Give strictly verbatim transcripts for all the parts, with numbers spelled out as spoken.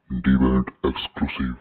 D-Band exclusive.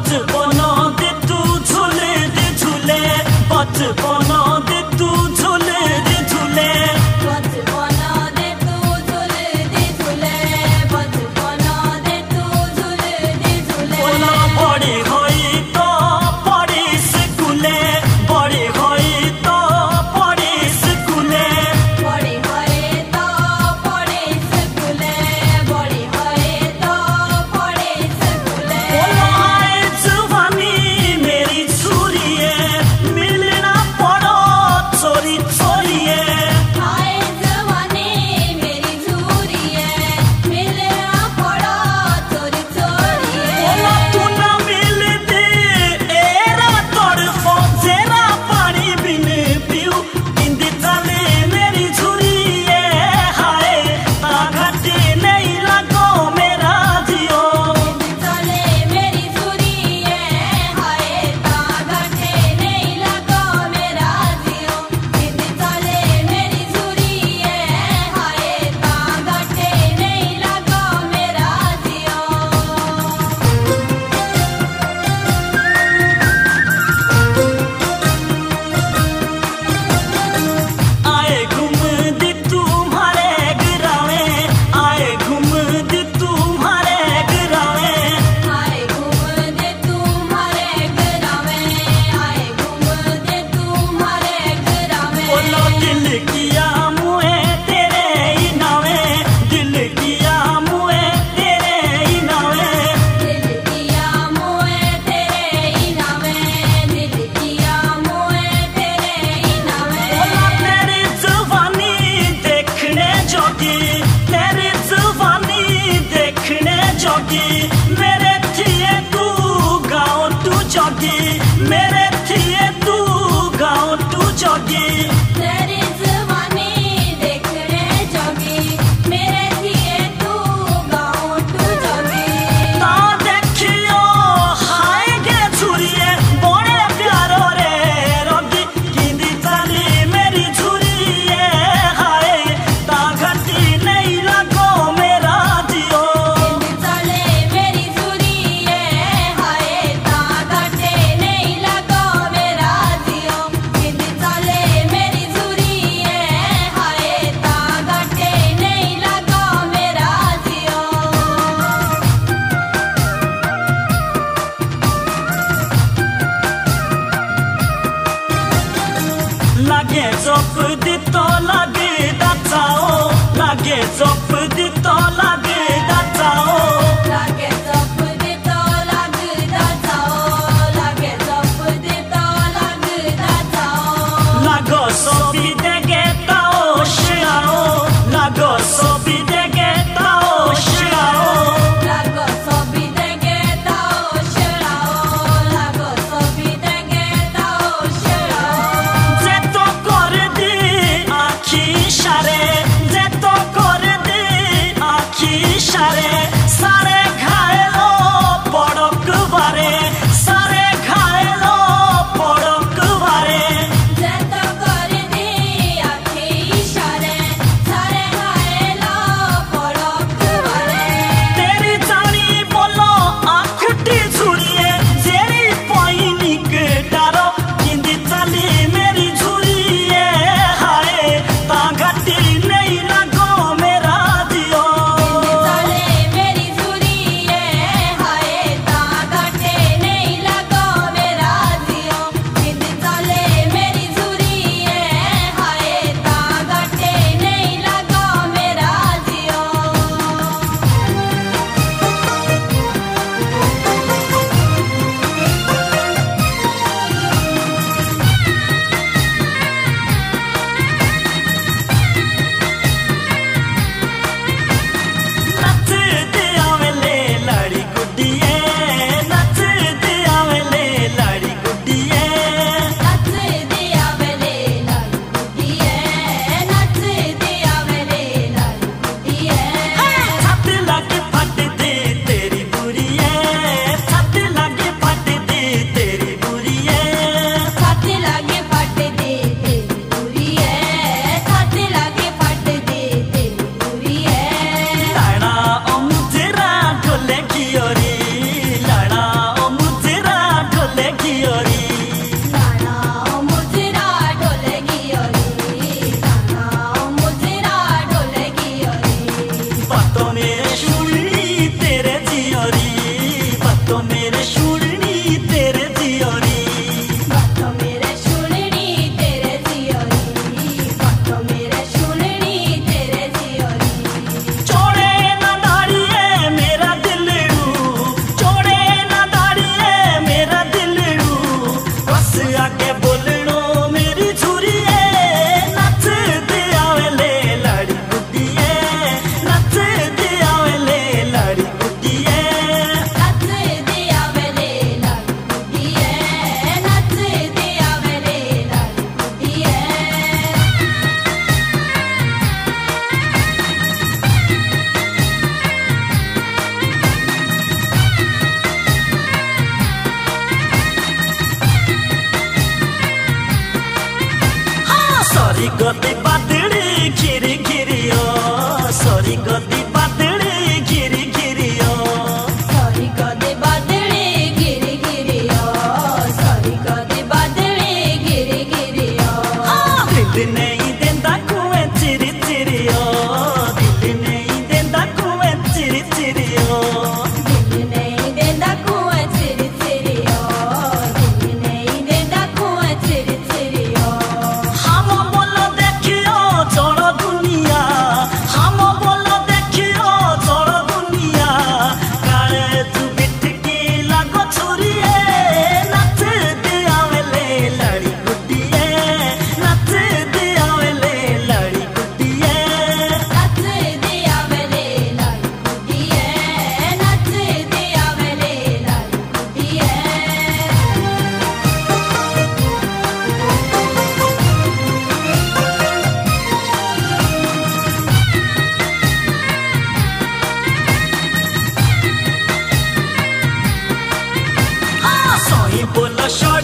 बचपन दे तू झूले दे झूले बचपन दे तू झूले दे झूले बचपन दे तू झूले दे झूले बचपन दे तू झूले दे झूले बोला बड़ी होई तो पड़ी स्कूले बड़ी होई तो पड़ी स्कूले बड़ी होए तो पड़े स्कूले बड़ी होए तो पड़े स्कूले बोला आए जवानी मेरी छुरिए मिलना पड़ो चोरी चोरिए आए जवानी मेरी झूरिए मिलना पड़ो चोरी चोरिए बोला तू ना मिल दे एरा तड़फो जेरा पानी बिन पियो इंदी चले मेरी छुरिए हाय ताकते नहीं लगो मेरा जियो चले मेरी झूरिए हाय तागटे नहीं लगो मेरा जियो इंद चले मेरी झूरिए हाय तागटे नहीं लगो मेरा जियो आए घूम दी तुम्हारे गिरावे आए घूम दी तुम्हारे गिरावे आए घूम दे तुम्हारे गरावे आए घूम दे तुम्हारे गरावे बोलो दिल किया मुए तेरे ही नावे दिल किया मुए तेरे ही नावे दिल किया मोए तेरे ही नावे दिल किया मोए तेरे ही नावे बोला तेरी जवानी देखने जोगी तेरी जवानी देखने जोगी मेरे थिए तू गाँव तू जोगी मेरे थिए तू गाँव तू जोगी तेरी जवानी देखने जोगी मेरे थिए तू गाँव तू जोगी ता देखियो हाय गे छुरिए बड़े प्यारो रे रोगी किंदी चली मेरी छुरिए हाय ता घटी नहीं लगो मेरा जियो चले मेरी झूरिए हाय तागटे नहीं लगो मेरा जियो इंद चले मेरी झूरिए हाय तागटे नहीं लगो मेरा जियो लागे चोप दी तो लागे दाचाओ लागे चोप दी तो लागे दाचाओ लागे चप दे तो लगदा जाओ लागे चप दे तो लगदा जाओ लागो सोबी देगे ताओ शियाओ लागो सोबी देगे ताओ शियाओ लागो सोबी देगे ताओ शराओ लागो सोबी देगे ताओ शराओ जे तो कर दी आखी इशारे जे तो कर दी बातों मेरे सुननी तेरे दियोरी बातों मेरे सुननी तेरे दियोरी बातों मेरे सुननी तेरे दियोरी छोड़े ना दाड़िए मेरा दिलड़ू छोड़े ना दाड़िए मेरा दिलड़ू बस आगे बोलनो मेरी छुरिए नच दिया वेले लाड़ी गुड्डिए नच दिया वेले लाड़ी गुड्डिए नच दिया वेले लाड़ी गुड्डिए नच दिया वेले लाड़ी गुड्डिए हाँ सॉरी गति बादड़ी घिरी घिरी ओ सॉरी गति बादड़ी घिरी घिरी ओ सॉरी कदे बादले गिरी गिरी ओ सॉरी कदे बादले गिरी गिरी ओ हाँ दिल नहीं देंदा कुएं चिरी चिरी ओ दिल नहीं देंदा कुएं चिरी चिरी ओ दिल नहीं देंदा कुएं चिरी चिरी ओ दिल नहीं देंदा कुएं चिरी चिरी ओ हम बोलो देखियो छोड़ो दुनिया हम बोलो देखियो छोड़ो दुनिया काले तू बिटकी लागो छुरिए नच दिया वेले लड़ी गुड्डिए नच दिया वेले लड़ी गुड्डिए नच दिया वेले लाड़ी गुड्डिए नच दिया वेले लाड़ी गुड्डिए हाँ सोई बोलो